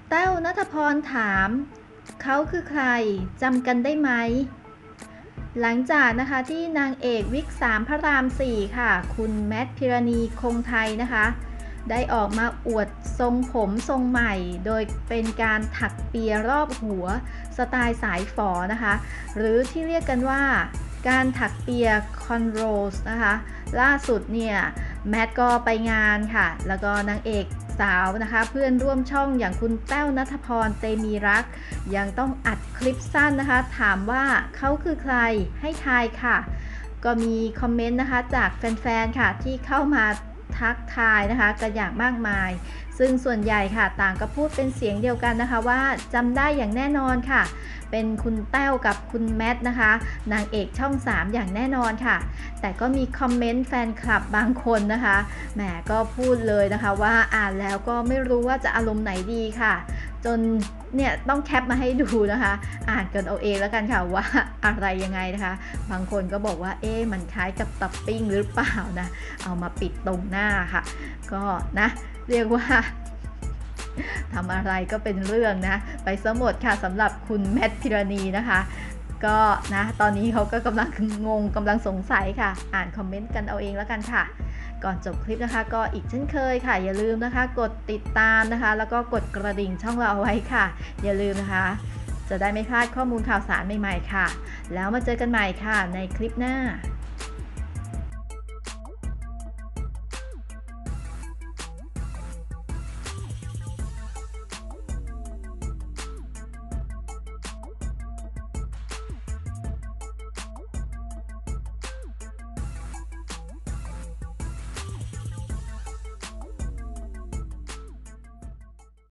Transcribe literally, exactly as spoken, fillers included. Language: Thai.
แต้วณัฐพรถามเขาคือใครจำกันได้ไหมหลังจากนะคะที่นางเอกวิกสามพระรามสี่ค่ะคุณแมทพิรณีคงไทยนะคะได้ออกมาอวดทรงผมทรงใหม่โดยเป็นการถักเปียรอบหัวสไตล์สายฝอนะคะหรือที่เรียกกันว่าการถักเปียคอนโรสนะคะล่าสุดเนี่ยแมทก็ไปงานค่ะแล้วก็นางเอกสาวนะคะเพื่อนร่วมช่องอย่างคุณแต้วณัฐพรเตมีรักยังต้องอัดคลิปสั้นนะคะถามว่าเขาคือใครให้ทายค่ะก็มีคอมเมนต์นะคะจากแฟนๆค่ะที่เข้ามาทักทายนะคะกันอย่างมากมายซึ่งส่วนใหญ่ค่ะต่างก็พูดเป็นเสียงเดียวกันนะคะว่าจำได้อย่างแน่นอนค่ะเป็นคุณแต้วกับคุณแมทนะคะนางเอกช่องสามอย่างแน่นอนค่ะแต่ก็มีคอมเมนต์แฟนคลับบางคนนะคะแหมก็พูดเลยนะคะว่าอ่านแล้วก็ไม่รู้ว่าจะอารมณ์ไหนดีค่ะจนเนี่ยต้องแคปมาให้ดูนะคะอ่านกันเอาเองแล้วกันค่ะว่าอะไรยังไงนะคะบางคนก็บอกว่าเอ๊ะมันคล้ายกับตับปิ้งหรือเปล่านะเอามาปิดตรงหน้าค่ะก็นะเรียกว่าทำอะไรก็เป็นเรื่องนะไปซะหมดค่ะสำหรับคุณแมทพิรณีนะคะก็นะตอนนี้เขาก็กำลังงงกำลังสงสัยค่ะอ่านคอมเมนต์กันเอาเองแล้วกันค่ะก่อนจบคลิปนะคะก็อีกเช่นเคยค่ะอย่าลืมนะคะกดติดตามนะคะแล้วก็กดกระดิ่งช่องเราเอาไว้ค่ะอย่าลืมนะคะจะได้ไม่พลาดข้อมูลข่าวสารใหม่ๆค่ะแล้วมาเจอกันใหม่ค่ะในคลิปหน้า